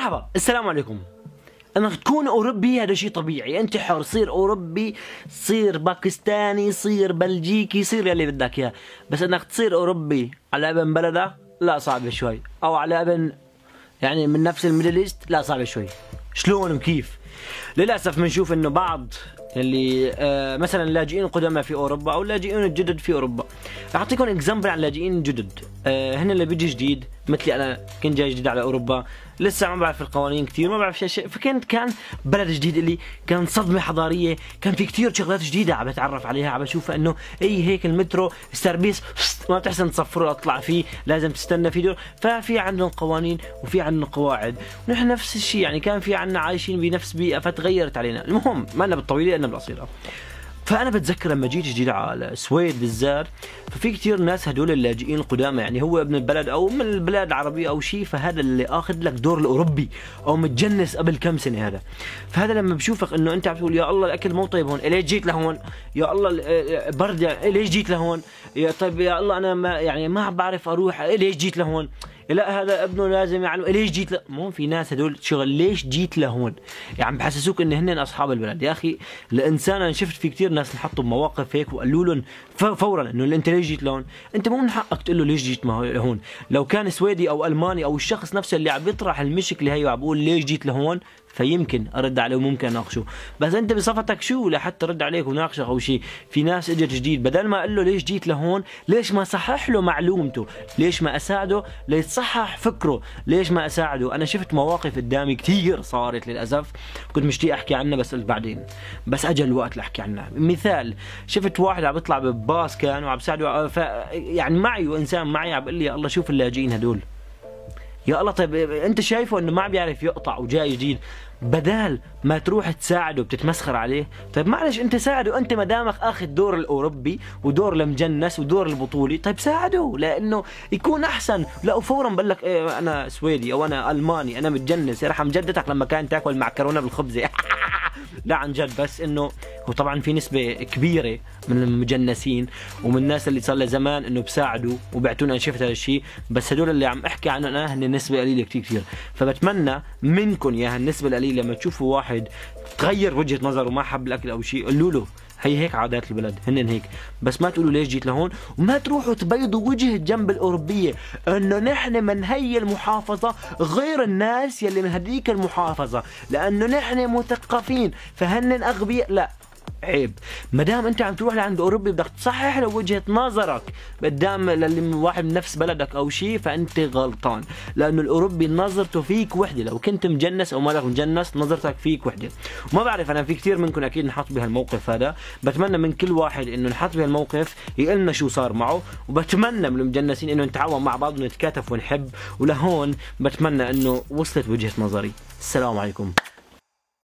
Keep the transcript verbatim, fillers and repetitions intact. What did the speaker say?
مرحبا، السلام عليكم. انك تكون اوروبي هذا شيء طبيعي، انت حر، صير اوروبي، صير باكستاني، صير بلجيكي، صير يلي بدك اياه، بس انك تصير اوروبي على ابن بلدك لا صعبه شوي، او على ابن يعني من نفس الميدل ايست لا صعبه شوي. شلون وكيف؟ للاسف بنشوف انه بعض اللي آه مثلا اللاجئين القدامى في اوروبا او اللاجئين الجدد في اوروبا. رح اعطيكم اكزامبل عن اللاجئين الجدد، آه هن اللي بيجي جديد مثلي انا، كنت جاي جديد على اوروبا، لسه ما بعرف القوانين كثير، ما بعرف شيء، فكنت كان بلد جديد لي، كان صدمه حضاريه، كان في كثير شغلات جديده عم بتعرف عليها، عم بشوفها انه اي هيك المترو السربيس ما بتحسن تصفره اطلع فيه، لازم تستنى في دور، ففي عندهم قوانين وفي عندهم قواعد، ونحن نفس الشيء يعني كان في عندنا عايشين بنفس بيئه فتغيرت علينا، المهم ما لنا بالطويله لنا بالقصيره. فانا بتذكر لما جيت جديد على السويد بالذات، ففي كثير ناس هدول اللاجئين القدامى، يعني هو ابن البلد او من البلاد العربيه او شيء، فهذا اللي اخذ لك دور الاوروبي او متجنس قبل كم سنه هذا. فهذا لما بشوفك انه انت عم تقول يا الله الاكل مو طيب هون، ليش جيت لهون؟ يا الله برد، ليش جيت لهون؟ يا طيب يا الله انا ما يعني ما بعرف اروح، ليش جيت لهون؟ لا هذا ابنه لازم يعلم، ليش جيت ل... مو في ناس هدول شغل ليش جيت لهون؟ يعني بحسسوك ان هن اصحاب البلد. يا اخي الانسان انا شفت في كثير ناس انحطوا بمواقف هيك وقالوا لهم فورا انه انت ليش جيت لهون؟ انت مو من حقك تقول له ليش جيت لهون. لو كان سويدي او الماني او الشخص نفسه اللي عم يطرح المشكله هي وعم بقول ليش جيت لهون، فيمكن ارد عليه وممكن اناقشه، بس انت بصفتك شو لحتى ارد عليك وناقشك او شيء؟ في ناس اجت جديد، بدل ما اقول له ليش جيت لهون، ليش ما صحح له معلومته؟ ليش ما اساعده ليتصحح فكره؟ ليش ما اساعده؟ انا شفت مواقف قدامي كثير صارت للاسف، كنت مشتاق احكي عنها بس قلت بعدين، بس اجى الوقت لاحكي عنها. مثال، شفت واحد عم بيطلع بباص كان وعم بساعده، ف يعني معي وانسان معي عم بيقول لي يا الله شوف اللاجئين هدول، يا الله طيب انت شايفه انه ما عم بيعرف يقطع وجاي جديد، بدال ما تروح تساعده بتتمسخر عليه، طيب معلش انت ساعده، انت ما دامك اخذ دور الاوروبي ودور المجنس ودور البطولي، طيب ساعده لانه يكون احسن. لا وفورا بقول لك ايه انا سويدي او انا الماني انا متجنس، رح مجدتك لما كان تاكل معكرونه بالخبزه لا عن جد، بس انه هو طبعا في نسبه كبيره من المجنسين ومن الناس اللي صار لها زمان انه بساعدوا وبيعطونا، انا شفت هذا الشيء، بس هدول اللي عم احكي عنهم انا هن نسبه قليله كثير كثير. فبتمنى منكم يا هالنسبه القليله لما تشوفوا واحد تغير وجهه نظره وما حب الاكل او شيء، قولوا له هي هيك عادات البلد، هن هيك، بس ما تقولوا ليش جيت لهون، وما تروحوا تبيضوا وجه جنب الاوروبيه انه نحن من هي المحافظه غير الناس يلي من هذيك المحافظه، لانه نحن مثقفين فهن اغبياء. لا عيب، ما دام انت عم تروح لعند اوروبي بدك تصحح له وجهه نظرك قدام للي واحد من نفس بلدك او شيء، فانت غلطان، لانه الاوروبي نظرته فيك وحده، لو كنت مجنس او مالك مجنس نظرتك فيك وحده. وما بعرف انا في كثير منكم اكيد انحط بهالموقف هذا، بتمنى من كل واحد انه انحط بهالموقف يقول لنا شو صار معه، وبتمنى من المجنسين انه نتعاون مع بعض ونتكاتف ونحب، ولهون بتمنى انه وصلت وجهه نظري. السلام عليكم.